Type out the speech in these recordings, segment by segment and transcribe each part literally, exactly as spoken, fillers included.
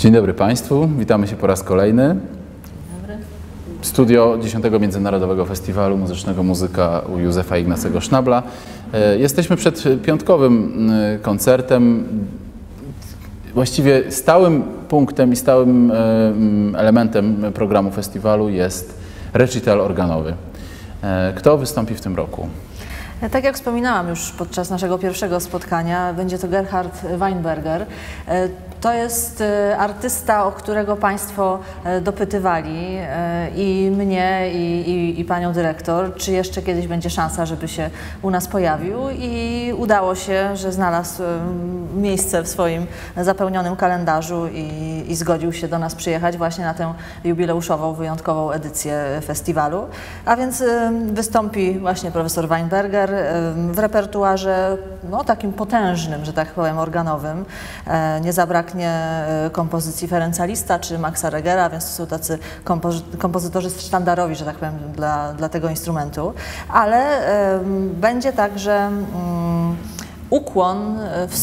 Dzień dobry Państwu, witamy się po raz kolejny. Dzień dobry. Studio dziesiątego Międzynarodowego Festiwalu Muzycznego Muzyka u Józefa Ignacego Sznabla. Jesteśmy przed piątkowym koncertem. Właściwie stałym punktem i stałym elementem programu festiwalu jest recital organowy. Kto wystąpi w tym roku? Tak jak wspominałam już podczas naszego pierwszego spotkania, będzie to Gerhard Weinberger. To jest artysta, o którego Państwo dopytywali i mnie, i, i, i Panią Dyrektor, czy jeszcze kiedyś będzie szansa, żeby się u nas pojawił, i udało się, że znalazł miejsce w swoim zapełnionym kalendarzu i, i zgodził się do nas przyjechać właśnie na tę jubileuszową, wyjątkową edycję festiwalu. A więc wystąpi właśnie profesor Weinberger w repertuarze no, takim potężnym, że tak powiem, organowym. Nie zabraknie kompozycji Ferenca Liszta czy Maxa Regera, więc to są tacy kompozy kompozytorzy sztandarowi, że tak powiem, dla, dla tego instrumentu. Ale y, będzie także y, ukłon w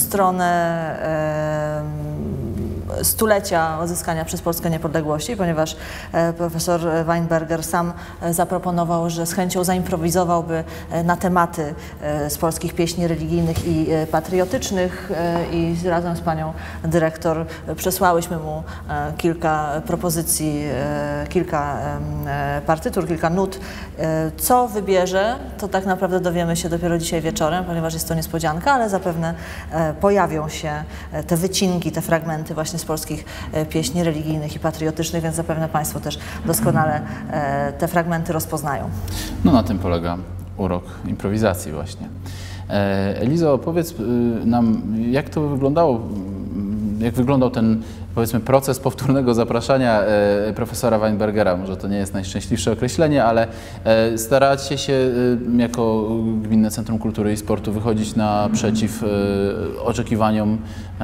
stronę y, stulecia odzyskania przez Polskę niepodległości, ponieważ profesor Weinberger sam zaproponował, że z chęcią zaimprowizowałby na tematy z polskich pieśni religijnych i patriotycznych, i razem z panią dyrektor przesłałyśmy mu kilka propozycji, kilka partytur, kilka nut. Co wybierze, to tak naprawdę dowiemy się dopiero dzisiaj wieczorem, ponieważ jest to niespodzianka, ale zapewne pojawią się te wycinki, te fragmenty właśnie z polskich pieśni religijnych i patriotycznych, więc zapewne Państwo też doskonale te fragmenty rozpoznają. No na tym polega urok improwizacji właśnie. Elizo, opowiedz nam, jak to wyglądało, jak wyglądał ten, powiedzmy, proces powtórnego zapraszania e, profesora Weinbergera. Może to nie jest najszczęśliwsze określenie, ale e, staracie się e, jako Gminne Centrum Kultury i Sportu wychodzić naprzeciw e, oczekiwaniom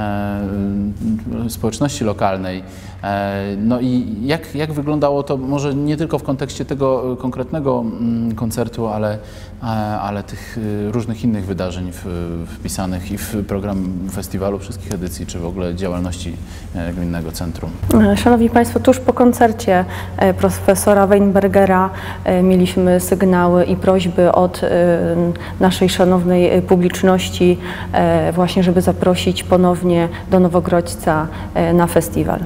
e, społeczności lokalnej. E, no i jak, jak wyglądało to, może nie tylko w kontekście tego konkretnego m, koncertu, ale, e, ale tych różnych innych wydarzeń w, wpisanych i w program festiwalu, wszystkich edycji, czy w ogóle działalności e, Gminnego Centrum. Szanowni Państwo, tuż po koncercie profesora Weinbergera mieliśmy sygnały i prośby od naszej szanownej publiczności właśnie, żeby zaprosić ponownie do Nowogrodzca na festiwal.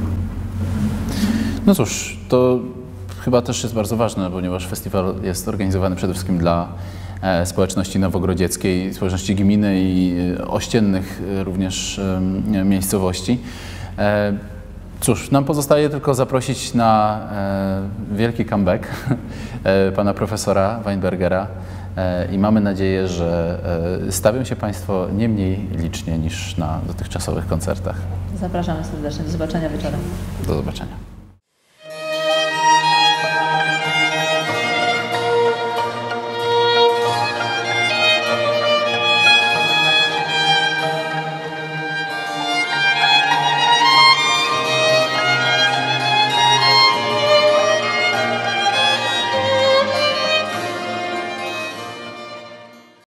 No cóż, to chyba też jest bardzo ważne, ponieważ festiwal jest organizowany przede wszystkim dla społeczności nowogrodzieckiej, społeczności gminy i ościennych również miejscowości. Cóż, nam pozostaje tylko zaprosić na wielki comeback pana profesora Weinbergera i mamy nadzieję, że stawią się Państwo nie mniej licznie niż na dotychczasowych koncertach. Zapraszamy serdecznie. Do zobaczenia wieczorem. Do zobaczenia.